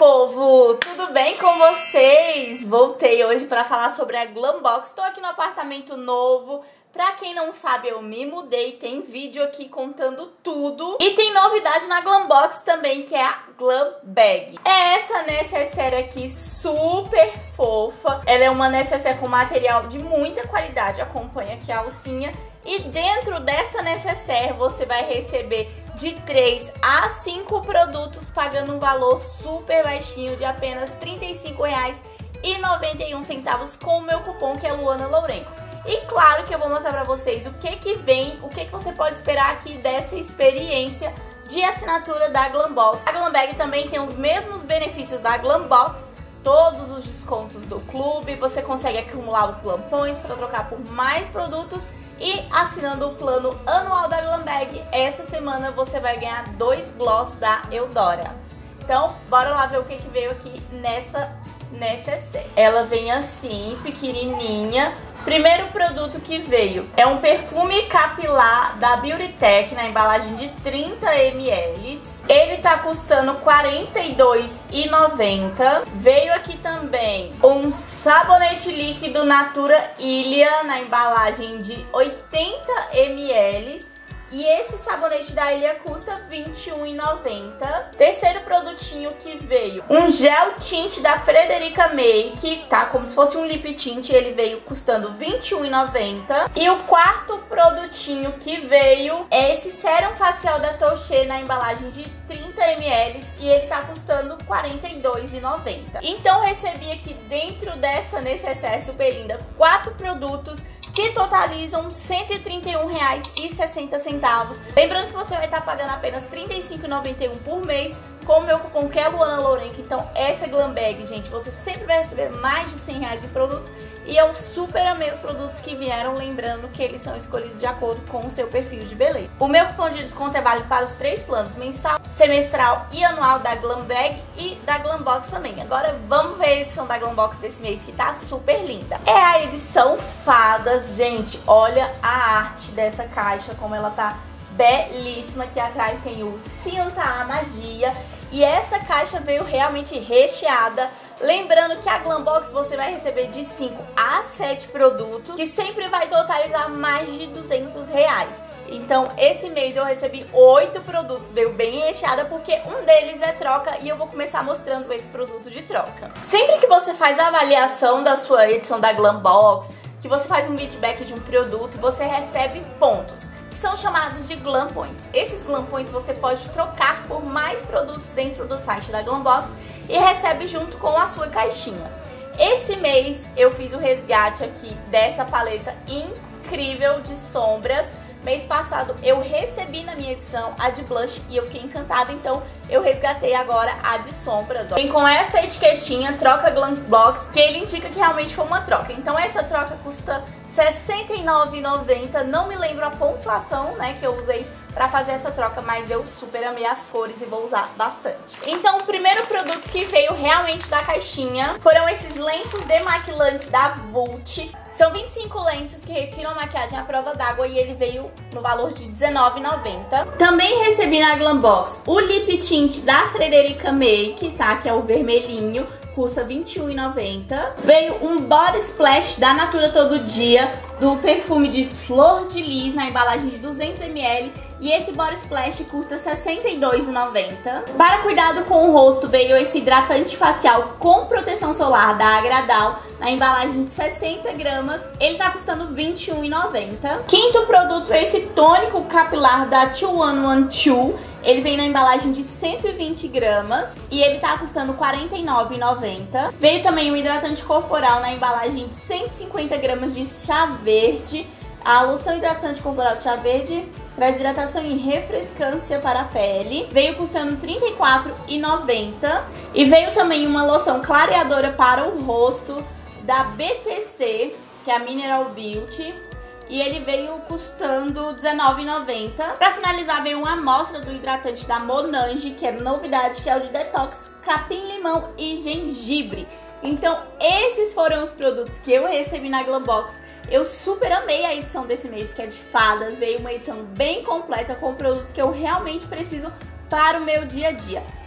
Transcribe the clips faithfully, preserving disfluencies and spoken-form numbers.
povo! Tudo bem com vocês? Voltei hoje para falar sobre a Glambox. Estou aqui no apartamento novo. Pra quem não sabe, eu me mudei, tem vídeo aqui contando tudo. E tem novidade na Glambox também, que é a Glam Bag. É essa necessaire aqui super fofa. Ela é uma necessaire com material de muita qualidade, acompanha aqui a alcinha. E dentro dessa necessaire você vai receber de três a cinco produtos pagando um valor super baixinho de apenas trinta e cinco reais e noventa e um centavos com o meu cupom, que é Luana Lourenco. E claro que eu vou mostrar pra vocês o que que vem, o que que você pode esperar aqui dessa experiência de assinatura da Glambox. A Glam Bag também tem os mesmos benefícios da Glambox, todos os descontos do clube, você consegue acumular os glampões para trocar por mais produtos. E assinando o plano anual da Glam Bag, essa semana você vai ganhar dois gloss da Eudora. Então, bora lá ver o que que veio aqui nessa necessaire. Ela vem assim, pequenininha. Primeiro produto que veio é um perfume capilar da Beauty Tech na embalagem de trinta mililitros. Ele tá custando quarenta e dois reais e noventa centavos. Veio aqui também um sabonete líquido Natura Ilia na embalagem de oitenta mililitros. E esse sabonete da Ilia custa vinte e um reais e noventa centavos. Terceiro produtinho que veio, um gel tint da Frederica Make, tá? Como se fosse um lip tint, ele veio custando vinte e um reais e noventa centavos. E o quarto produtinho que veio é esse sérum facial da Touché na embalagem de trinta mililitros e ele tá custando quarenta e dois reais e noventa centavos. Então recebi aqui dentro dessa necessaire super linda quatro produtos que totalizam cento e trinta e um reais e sessenta centavos. Lembrando que você vai estar pagando apenas trinta e cinco reais e noventa e um centavos por mês com o meu cupom, que é Luana Lourenco. Então essa Glam Bag, gente, você sempre vai receber mais de cem reais de produtos. E eu super amei os produtos que vieram, lembrando que eles são escolhidos de acordo com o seu perfil de beleza. O meu cupom de desconto é válido para os três planos, mensal, semestral e anual da Glam Bag e da Glambox também. Agora vamos ver a edição da Glambox desse mês, que tá super linda. É a edição Fadas, gente. Olha a arte dessa caixa, como ela tá belíssima. Aqui atrás tem o Sinta a Magia. E essa caixa veio realmente recheada. Lembrando que a Glambox você vai receber de cinco a sete produtos, que sempre vai totalizar mais de duzentos reais. Então esse mês eu recebi oito produtos, veio bem recheada porque um deles é troca e eu vou começar mostrando esse produto de troca. Sempre que você faz a avaliação da sua edição da Glambox, que você faz um feedback de um produto, você recebe pontos, que são chamados de Glam Points. Esses Glam Points você pode trocar por mais produtos dentro do site da Glambox e recebe junto com a sua caixinha. Esse mês eu fiz o resgate aqui dessa paleta incrível de sombras. Mês passado eu recebi na minha edição a de blush e eu fiquei encantada, então eu resgatei agora a de sombras. Ó. Vem com essa etiquetinha, troca Glambox, que ele indica que realmente foi uma troca. Então essa troca custa sessenta e nove reais e noventa centavos, não me lembro a pontuação, né, que eu usei pra fazer essa troca, mas eu super amei as cores e vou usar bastante. Então o primeiro produto que veio realmente da caixinha foram esses lenços demaquilantes da Vult. São vinte e cinco lenços que retiram a maquiagem à prova d'água e ele veio no valor de dezenove reais e noventa centavos. Também recebi na Glambox o lip tint da Frederica Make, tá? Que é o vermelhinho, custa vinte e um reais e noventa centavos. Veio um body splash da Natura Todo Dia, do perfume de Flor de Lis, na embalagem de duzentos mililitros. E esse body splash custa sessenta e dois reais e noventa centavos. Para cuidado com o rosto, veio esse hidratante facial com proteção solar da Agradal, na embalagem de sessenta gramas. Ele tá custando vinte e um reais e noventa centavos. Quinto produto é esse tônico capilar da dois um um dois. Ele vem na embalagem de cento e vinte gramas e ele tá custando quarenta e nove reais e noventa centavos. Veio também um hidratante corporal na embalagem de cento e cinquenta gramas de chá verde. A loção hidratante corporal de chá verde traz hidratação e refrescância para a pele. Veio custando trinta e quatro reais e noventa centavos. E veio também uma loção clareadora para o rosto da B T C, que é a Mineral Beauty. E ele veio custando dezenove reais e noventa centavos. Para finalizar, veio uma amostra do hidratante da Monange, que é novidade, que é o de detox, capim-limão e gengibre. Então esses foram os produtos que eu recebi na Glambox. Eu super amei a edição desse mês, que é de fadas. Veio uma edição bem completa com produtos que eu realmente preciso para o meu dia a dia.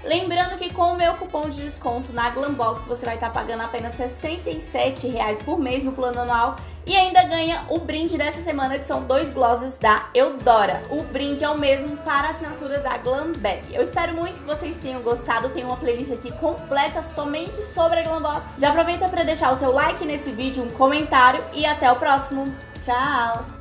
Lembrando que com o meu cupom de desconto na Glambox você vai estar pagando apenas sessenta e sete reais por mês no plano anual e ainda ganha o brinde dessa semana, que são dois glosses da Eudora. O brinde é o mesmo para a assinatura da Glambag. Eu espero muito que vocês tenham gostado. Tem uma playlist aqui completa somente sobre a Glambox. Já aproveita para deixar o seu like nesse vídeo, um comentário e até o próximo. Tchau!